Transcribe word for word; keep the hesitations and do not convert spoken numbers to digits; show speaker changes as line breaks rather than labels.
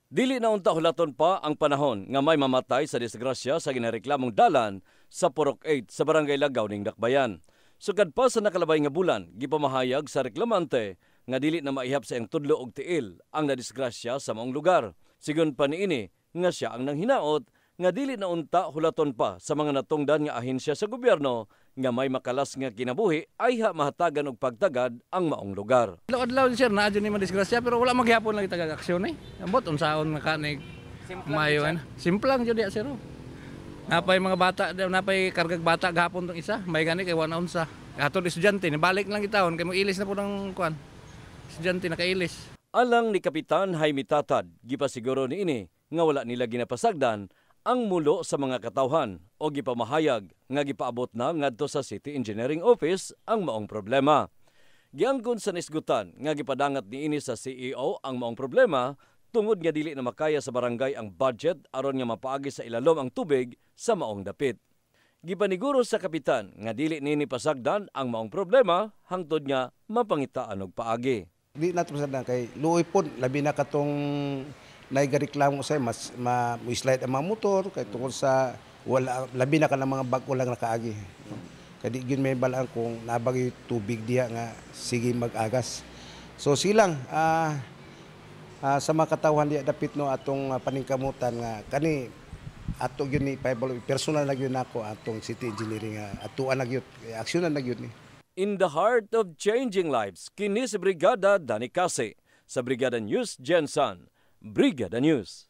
Dili na unta hulaton pa ang panahon nga may mamatay sa disgrasya sa ginareklamong dalan sa Purok eight sa Barangay Lagaw ning Dakbayan. Sugad pa sa nakalabay nga bulan, gipamahayag sa reklamante nga dili na maihap sa iyang tudlo og tiil ang nadisgrasya sa maong lugar. Sigon pa niini nga siya ang nanghinaot nga dili na unta hulaton pa sa mga natungdan nga ahensya sa gobyerno nga may makalas nga kinabuhi ay ha mahatagan og pagtagad ang maong lugar.
Adlaw sir na adyo ni madisgrasya pero wala magyapon lang itagag aksyon eh. Ambot unsaon nga kanig mayo ana. Simplang jud ya sir. Napay mga bata, napay kargag bata gahapon tong isa. May gani kay wana unsa. Katong estudyante ni balik lang itawon kay mo ilis na po ng kuan. Estudyante nakailis.
Alang ni Kapitan Jaime Tatad, gipasiguro niini nga wala nila ginapasagdan ang mulo sa mga katawhan o gipamahayag nga gipaabot na ngadto sa City Engineering Office ang maong problema. Giangkon sa nisgutan nga gipadangat niini sa C E O ang maong problema tungod nga dili na makaya sa barangay ang budget aron nga mapaagi sa ilalom ang tubig sa maong dapit. Gipaniguro sa kapitan nga dili nini pasagdan ang maong problema hangtod nga mapangitaan og paagi.
Di nato pasagdan kay luoy pod labi na katong naigareklamo sa mas ma-slide ang mga motor kay tungkol sa wala labi na ka ng mga bag lang nakaagi. Kadi gyud may balaan kung nabagi tubig diha nga sige mag-agas. So silang ah uh, sa mga katawhan diha dapit no atong uh, paningkamutan nga kani ato gyud ni paibalo personal na gyud nako atong City Engineering uh, atuan na gyud aksyonan na gyud ni.
In the heart of changing lives, kini si Brigada Dani Case sa Brigada News Gensan. Brigada News.